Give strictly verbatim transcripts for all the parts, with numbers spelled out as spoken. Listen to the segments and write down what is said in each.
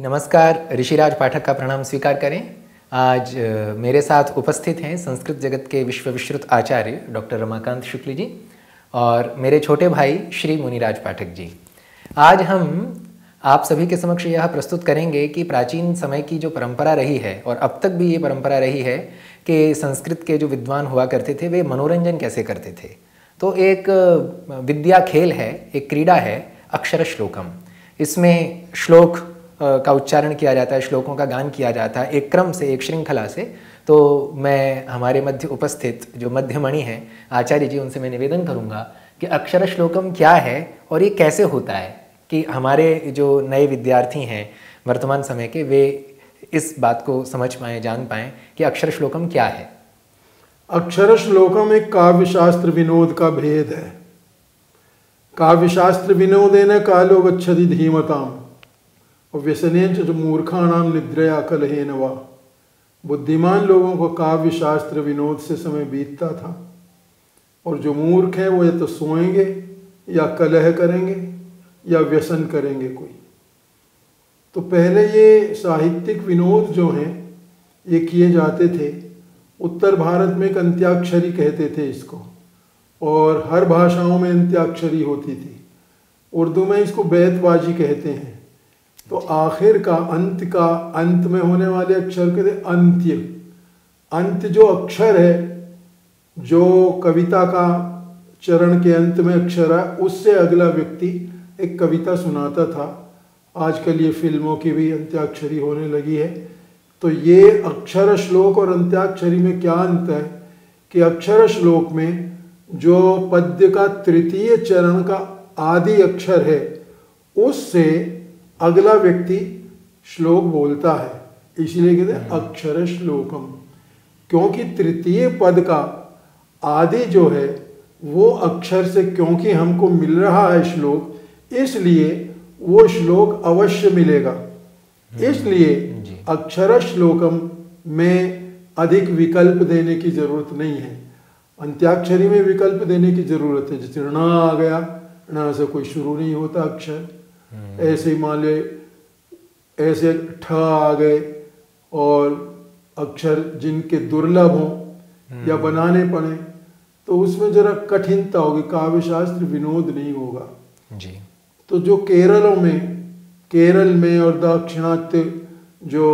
नमस्कार, ऋषिराज पाठक का प्रणाम स्वीकार करें। आज मेरे साथ उपस्थित हैं संस्कृत जगत के विश्व विश्रुत आचार्य डॉक्टर रमाकांत शुक्ल जी और मेरे छोटे भाई श्री मुनिराज पाठक जी। आज हम आप सभी के समक्ष यह प्रस्तुत करेंगे कि प्राचीन समय की जो परंपरा रही है और अब तक भी ये परंपरा रही है कि संस्कृत के जो विद्वान हुआ करते थे वे मनोरंजन कैसे करते थे। तो एक विद्या खेल है, एक क्रीड़ा है अक्षर श्लोकम। इसमें श्लोक का उच्चारण किया जाता है, श्लोकों का गान किया जाता है एक क्रम से, एक श्रृंखला से। तो मैं हमारे मध्य उपस्थित जो मध्यमणि हैं आचार्य जी, उनसे मैं निवेदन करूंगा कि अक्षर श्लोकम क्या है और ये कैसे होता है, कि हमारे जो नए विद्यार्थी हैं वर्तमान समय के, वे इस बात को समझ पाएँ, जान पाएँ कि अक्षर श्लोकम क्या है। अक्षर श्लोकम एक काव्यशास्त्र विनोद का भेद है। काव्यशास्त्र विनोदेन कालो गच्छति धीमताम और व्यसनेन च मूर्खाणाम निद्रया कलहेन वा। बुद्धिमान लोगों को काव्य शास्त्र विनोद से समय बीतता था और जो मूर्ख हैं वो या तो सोएंगे या कलह करेंगे या व्यसन करेंगे कोई। तो पहले ये साहित्यिक विनोद जो हैं ये किए जाते थे। उत्तर भारत में एक अंत्याक्षरी कहते थे इसको, और हर भाषाओं में अंत्याक्षरी होती थी। उर्दू में इसको बैतबाजी कहते हैं। तो आखिर का, अंत का, अंत में होने वाले अक्षर कहते अंत्य। अंत जो अक्षर है, जो कविता का चरण के अंत में अक्षर है, उससे अगला व्यक्ति एक कविता सुनाता था। आजकल ये फिल्मों की भी अंत्याक्षरी होने लगी है। तो ये अक्षर श्लोक और अंत्याक्षरी में क्या अंत है कि अक्षर श्लोक में जो पद्य का तृतीय चरण का आदि अक्षर है उससे अगला व्यक्ति श्लोक बोलता है, इसलिए कहते हैं अक्षर श्लोकम। क्योंकि तृतीय पद का आदि जो है वो अक्षर से, क्योंकि हमको मिल रहा है श्लोक, इसलिए वो श्लोक अवश्य मिलेगा। इसलिए अक्षर श्लोकम में अधिक विकल्प देने की जरूरत नहीं है। अंत्याक्षरी में विकल्प देने की जरूरत है। जैसे ण आ गया, ण से कोई शुरू नहीं होता अक्षर। ऐसे ही मान ले, ऐसे ठ आ गए, और अक्षर जिनके दुर्लभ हों या बनाने पड़े तो उसमें जरा कठिनता होगी, काव्यशास्त्र विनोद नहीं होगा जी। तो जो केरलों में, केरल में और दाक्षिणात्य जो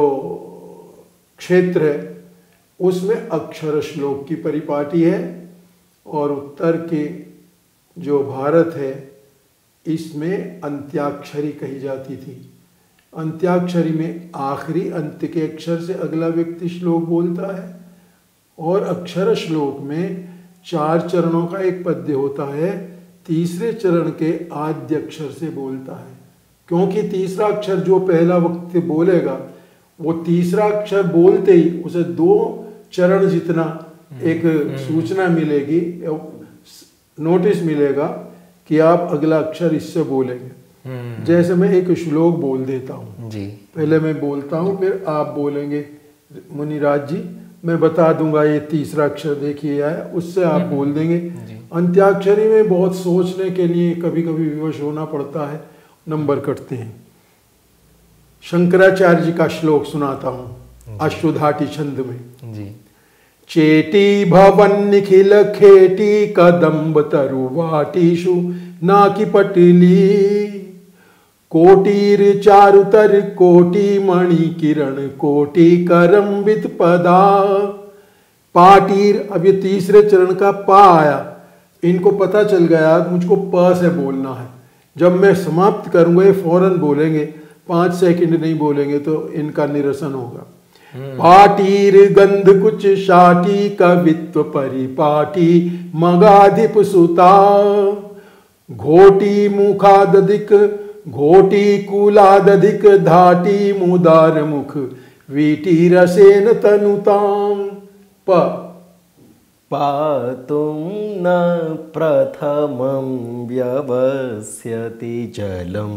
क्षेत्र है उसमें अक्षर श्लोक की परिपाटी है, और उत्तर के जो भारत है इसमें अंत्याक्षरी कही जाती थी। अंत्याक्षरी में आखिरी अंत के अक्षर से अगला व्यक्ति श्लोक बोलता है, और अक्षर श्लोक में चार चरणों का एक पद्य होता है, तीसरे चरण के आद्य अक्षर से बोलता है। क्योंकि तीसरा अक्षर जो पहला व्यक्ति बोलेगा वो तीसरा अक्षर बोलते ही उसे दो चरण जितना एक सूचना मिलेगी, नोटिस मिलेगा कि आप अगला अक्षर इससे बोलेंगे। जैसे मैं एक श्लोक बोल देता हूँ जी, पहले मैं बोलता हूँ फिर आप बोलेंगे मुनिराज जी, मैं बता दूंगा ये तीसरा अक्षर देखिए आया, उससे आप बोल देंगे। अंत्याक्षरी में बहुत सोचने के लिए कभी कभी विवश होना पड़ता है, नंबर कटते हैं। शंकराचार्य जी का श्लोक सुनाता हूँ अश्वधाटी छंद में जी। चेटी भवन निखिल खेटी कदम्ब तरुवाटीषु नाकी पटली कोटीर चारुतर कोटि मणि किरण कोटि करम्बित पदा। पाटीर, अब ये तीसरे चरण का पा आया, इनको पता चल गया मुझको प से बोलना है। जब मैं समाप्त करूंगा ये फौरन बोलेंगे, पांच सेकंड नहीं बोलेंगे तो इनका निरसन होगा। पाटीर गंध कुछ शाटी कवित्व परिपाटी मगाधिप सुता घोटी मुखादधिक घोटी कुलादधिक धाटी मुदार मुख वीटी रसेन तनुताम। प पातुं न प्रथमं व्यवस्यति जलं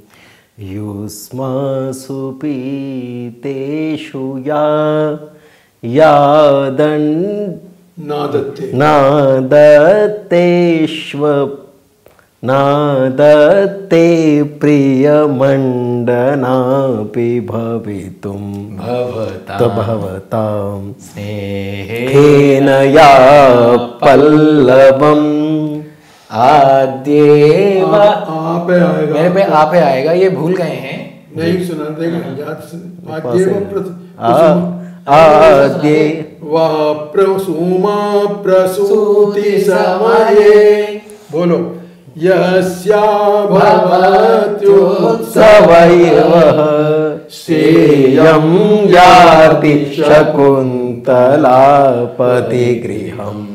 युष्मासु पीतेषु या यादन् नादत्ते नादत्तेष्व नादत्ते प्रियमण्डनापि भवितुं भवतां भवतां स्नेहेन या पल्लवम् आद्येव आ पे आएगा, मेरे पे आ पे आएगा, ये भूल गए हैं। नहीं सुना देगा, याद सुन। आद्येव प्रस- आद्ये वह प्रसूमा प्रसूति समये, बोलो, यस्या भवत्युत्सवैवः सेयं याति शकुन्तलापतिगृहम्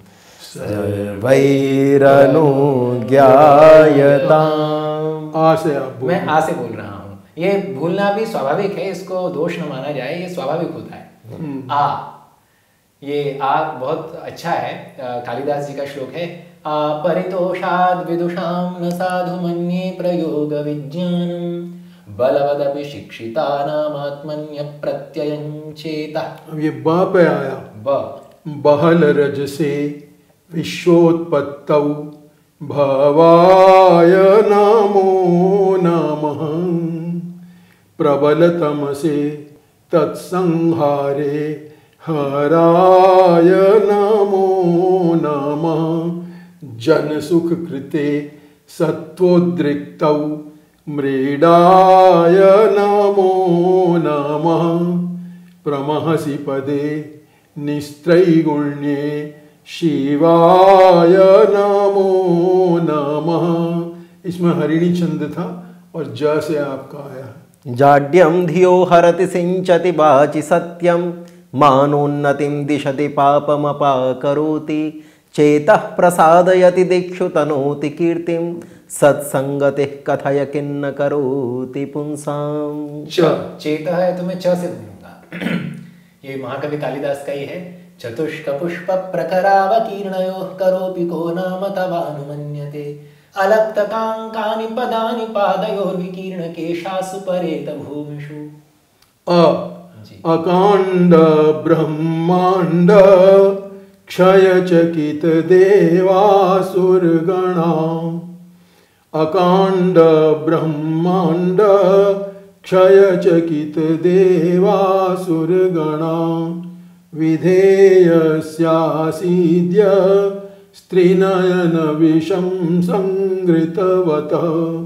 सर्वैरनुज्ञायताम्। आ से आप बोलो। मैं आ से बोल रहा हूँ, ये भूलना भी स्वाभाविक है, इसको दोष न माना जाए, ये स्वाभाविक होता है। आ, ये आ बहुत अच्छा है, कालिदास जी का श्लोक है। आ परितोषाद विदुषाम न साधु मन्ये प्रयोग विज्ञानम बलवदपि शिक्षितानाम आत्मन्य प्रत्ययं चेतः। अब ये ब पे आया, ब बहल रजसे विश्वोत्पत्तौ भवाय नमो नमः प्रबलतमसे तत्संहारे हराय नमो नमः जनसुख कृते सत्वोद्रिक्तौ मृडाय नमो नमः प्रमहसि पदे निस्त्रैगुण्ये शिवाय नमो नमः। इसमें हरिणी छंद था और ज से आपका आया है। जाड्यं धियो हरति सिंचति वाचि सत्यं मानोन्नतिं दिशति पापमपाकरोति चेतः प्रसादयति दिक्षु तनोति कीर्तिं सत्संगतिः कथय किन्न करोति पुंसाम्। च चेता है तो मैं च से बोलूंगा। ये महाकवि कालिदास का ही है। चतुष्क पुष्प प्रखरावकीर्णयोः करोपि को नाम तवानुमन्यते अलप्तकाङ्कानि पदानि पादयोर्विकीर्ण केशासु परेत भूमिषु। अ अकांड ब्रह्मांड क्षय चकित देवासुरगणा अकांड ब्रह्मांड क्षय चकित देवासुरगणा विधेयस्यासीद्य स्त्रीनयन विषं संगृतवतः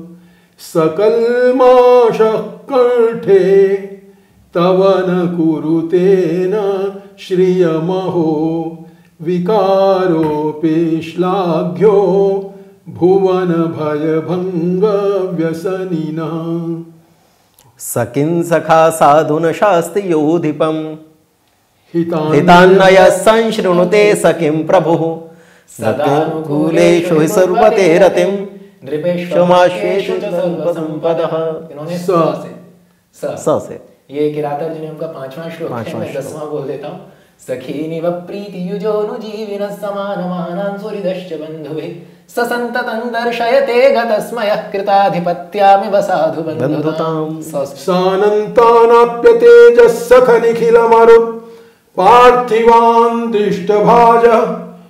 सकल्माशः कंठे तव न कुरुते न श्रियमहो विकारोऽपि श्लाघ्यो भुवन भयभंग व्यसनिनः। सकिं सखा साधुन शास्ति योधिपम् हितान्नय हितान्नयः संशृणुते सखिं प्रभुः सदानुकूलेषु हि सर्वते रतिं नृपेषु च सर्वसम्पदः। इन्होंने स से स स से ये किराता जी ने उनका पांचवा श्लोक है, पांचवां मैं श्लोक। दसवां बोल देता हूँ। सखीनिव प्रीतियुजोनुजीविनः समानमानान् सुहृदश्च बन्धुभिः स सन्ततं दर्शयते गतस्मयः कृताधिपत्यामिव साधु बन्धुताम्। सानन्तानाप्यतेजः सखनिखिलमरुत् पार्थिवान् दृष्टभाजः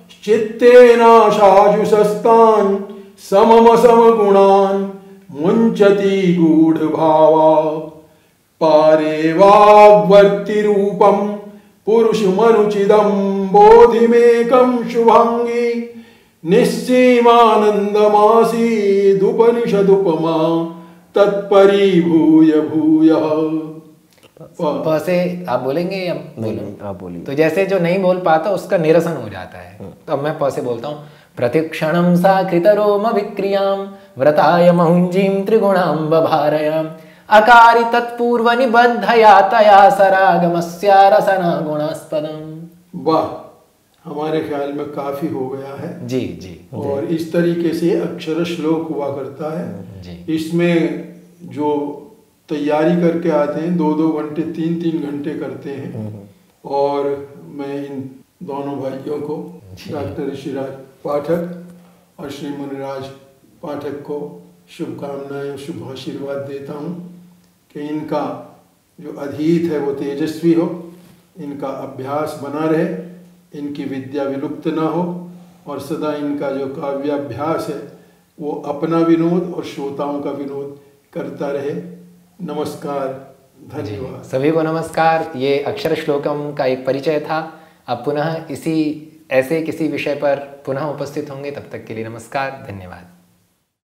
चित्तेनाशाजुषस्तान् समम समगुणान् मुञ्चति गूढभावा पारे वाग्वर्तिरूपं पुरुषमनुचिदं बोधिमेकं शुभांगी निश्चीमानन्दमासीदुपनिषदुपमा तत्परीभूय भूयः। प से आप बोलेंगे या बोलूं? आप बोलिए। तो जैसे जो नहीं बोल पाता उसका निरसन हो जाता है, तो अब मैं प से बोलता हूँ। प्रतिक्षणं सा कृतरोम विक्रियां व्रताय महुंजीं त्रिगुणां बभारयाम् अकारि तत्पूर्व निबद्धया तया सरागमस्या रसना गुणास्पदम्। वाह, हमारे ख्याल में काफी हो गया है जी जी। और इस तरीके से अक्षर श्लोक हुआ करता है जी। इसमें जो तैयारी करके आते हैं दो दो घंटे तीन तीन घंटे करते हैं और मैं इन दोनों भाइयों को डॉक्टर ऋषिराज पाठक और श्री मुनिराज पाठक को शुभकामनाएं शुभ आशीर्वाद देता हूँ कि इनका जो अधीत है वो तेजस्वी हो, इनका अभ्यास बना रहे, इनकी विद्या विलुप्त ना हो और सदा इनका जो काव्याभ्यास है वो अपना विनोद और श्रोताओं का विनोद करता रहे। नमस्कार, धन्यवाद। सभी को नमस्कार। ये अक्षर श्लोकम का एक परिचय था। अब पुनः इसी ऐसे किसी विषय पर पुनः उपस्थित होंगे, तब तक के लिए नमस्कार, धन्यवाद।